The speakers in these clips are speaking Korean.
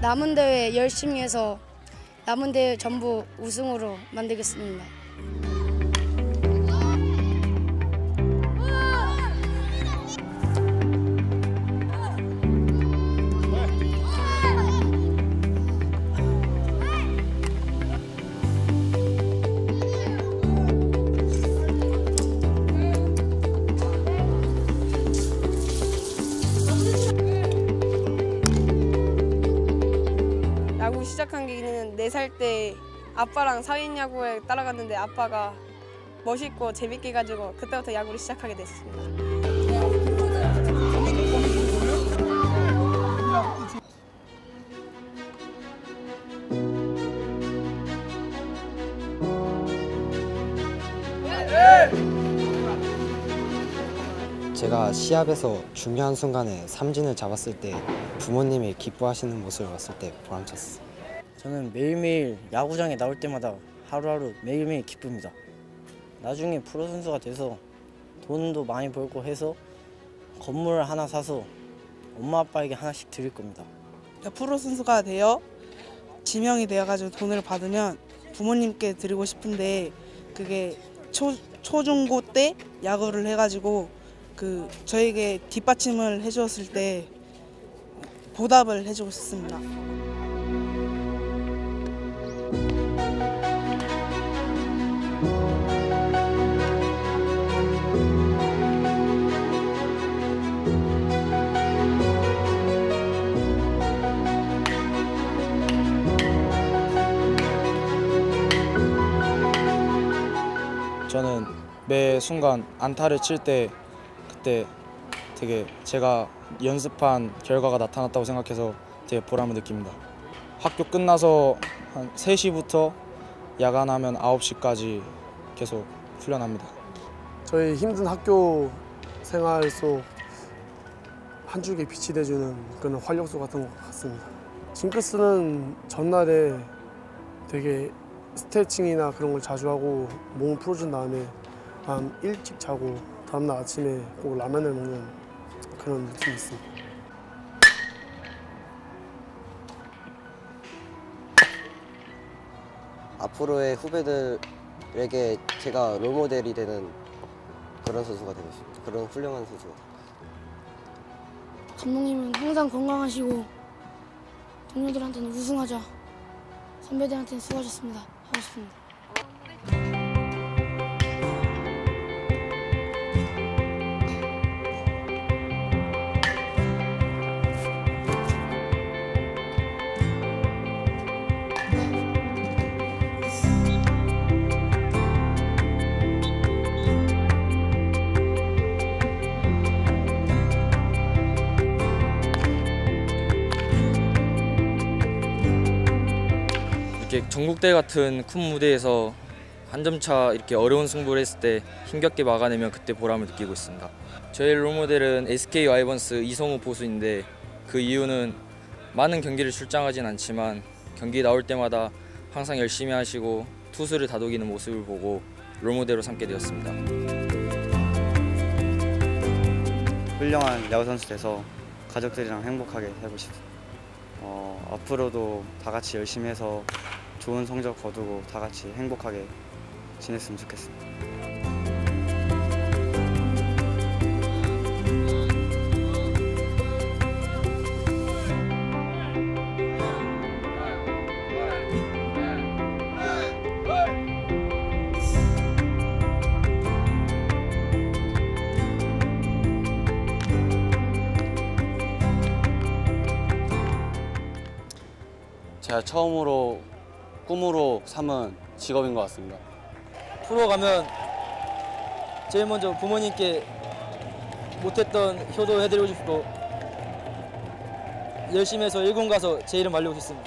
남은 대회 열심히 해서 남은 대회 전부 우승으로 만들겠습니다. 야구 시작한 계기는 4살 때 아빠랑 사회인 야구에 따라갔는데 아빠가 멋있고 재밌게 해가지고 그때부터 야구를 시작하게 됐습니다. 제가 시합에서 중요한 순간에 삼진을 잡았을 때 부모님이 기뻐하시는 모습을 봤을 때 보람찼어요. 저는 매일매일 야구장에 나올 때마다 하루하루 매일매일 기쁩니다. 나중에 프로 선수가 돼서 돈도 많이 벌고 해서 건물 하나 사서 엄마 아빠에게 하나씩 드릴 겁니다. 프로 선수가 되어 지명이 되어가지고 돈을 받으면 부모님께 드리고 싶은데 그게 초중고 때 야구를 해가지고 저에게 뒷받침을 해주었을 때 보답을 해주고 싶습니다. 저는 매 순간 안타를 칠 때 그때 되게 제가 연습한 결과가 나타났다고 생각해서 되게 보람을 느낍니다. 학교 끝나서 한 3시부터 야간하면 9시까지 계속 훈련합니다. 저희 힘든 학교 생활 속 한 줄기 빛이 돼주는 그런 활력소 같은 것 같습니다. 징크스는 전날에 되게 스트레칭이나 그런 걸 자주 하고 몸을 풀어준 다음에 밤 일찍 자고 다음날 아침에 꼭 라면을 먹는 그런 루틴이 있습니다. 앞으로의 후배들에게 제가 롤모델이 되는 그런 선수가 되고 싶습니다. 그런 훌륭한 선수가. 감독님은 항상 건강하시고 동료들한테는 우승하자, 선배들한테는 수고하셨습니다 하고 싶습니다. 이렇게 전국대회 같은 큰 무대에서 한 점 차 이렇게 어려운 승부를 했을 때 힘겹게 막아내면 그때 보람을 느끼고 있습니다. 저의 롤모델은 SK 와이번스 이성우 보수인데 그 이유는 많은 경기를 출장하진 않지만 경기 나올 때마다 항상 열심히 하시고 투수를 다독이는 모습을 보고 롤모델로 삼게 되었습니다. 훌륭한 야구선수 돼서 가족들이랑 행복하게 살고 싶습니다. 앞으로도 다 같이 열심히 해서 좋은 성적 거두고 다 같이 행복하게 지냈으면 좋겠습니다. 제가 처음으로 꿈으로 삼은 직업인 것 같습니다. 프로 가면 제일 먼저 부모님께 못했던 효도 해드리고 싶고 열심히 해서 1군 가서 제 이름 알리고 싶습니다.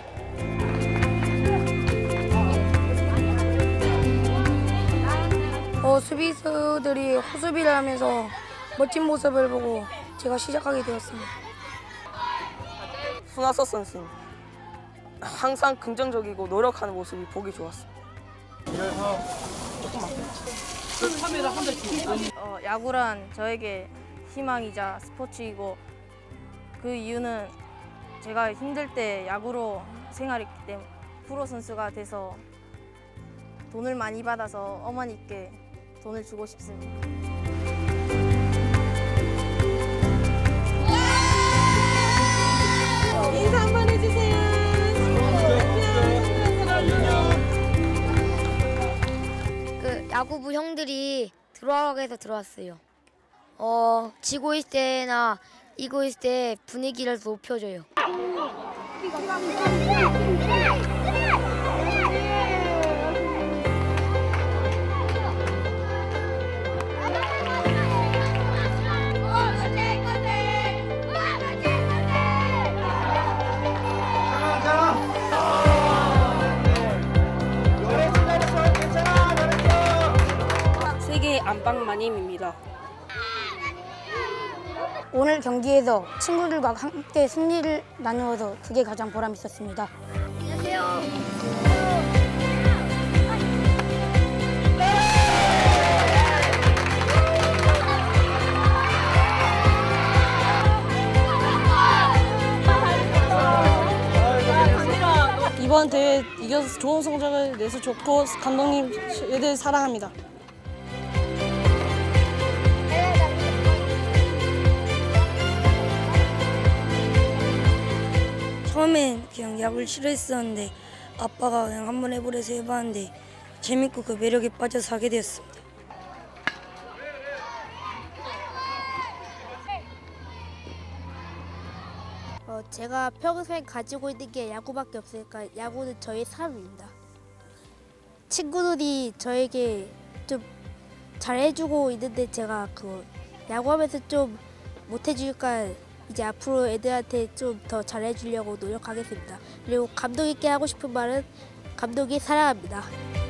수비수들이 호수비를 하면서 멋진 모습을 보고 제가 시작하게 되었습니다. 손아섭 선수님, 항상 긍정적이고 노력하는 모습이 보기 좋았습니다. 야구란 저에게 희망이자 스포츠이고 그 이유는 제가 힘들 때 야구로 생활했기 때문에 프로 선수가 돼서 돈을 많이 받아서 어머니께 돈을 주고 싶습니다. 인사 한번 해주세요. 그 야구부 형들이 들어가게 해서 들어왔어요. 지고 있을 때나 이고 있을 때 분위기를 높여줘요. 세계 안방마님입니다. 오늘 경기에서 친구들과 함께 승리를 나누어서 그게 가장 보람 있었습니다. 이번 대회 이겨서 좋은 성적을 내서 좋고 감독님 애들 사랑합니다. 처음엔 그냥 야구를 싫어했었는데 아빠가 그냥 한번 해보래서 해봤는데 재밌고 그 매력에 빠져서 하게 되었습니다. 제가 평생 가지고 있는 게 야구밖에 없으니까 야구는 저의 삶입니다. 친구들이 저에게 좀 잘해주고 있는데 제가 그 야구하면서 좀 못해주니까 이제 앞으로 애들한테 좀 더 잘해주려고 노력하겠습니다. 그리고 감독님께 하고 싶은 말은 감독이 사랑합니다.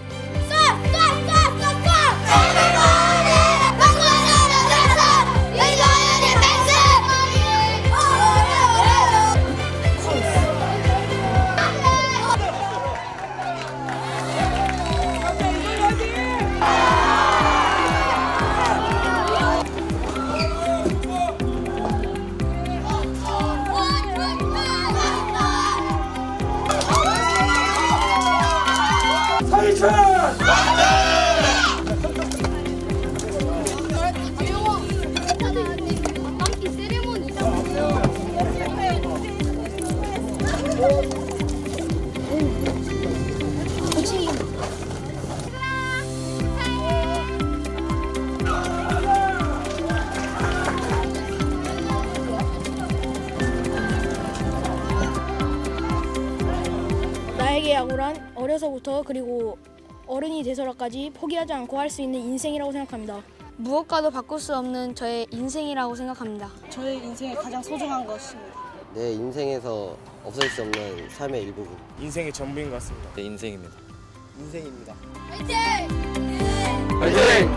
나에게 야구란 어려서부터 그리고 어른이 돼서까지 포기하지 않고 할 수 있는 인생이라고 생각합니다. 무엇과도 바꿀 수 없는 저의 인생이라고 생각합니다. 저의 인생의 가장 소중한 것입니다. 내 인생에서 없앨 수 없는 삶의 일부분. 인생의 전부인 것 같습니다. 내 인생입니다. 인생입니다. 화이팅! 화이팅!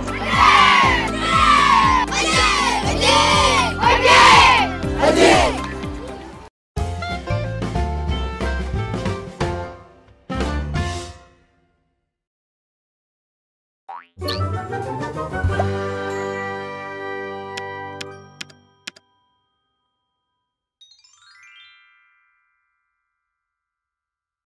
화이팅! 화이팅!